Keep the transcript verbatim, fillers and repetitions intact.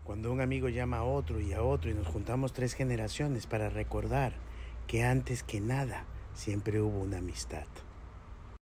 Cuando un amigo llama a otro y a otro y nos juntamos tres generaciones para recordar que antes que nada siempre hubo una amistad.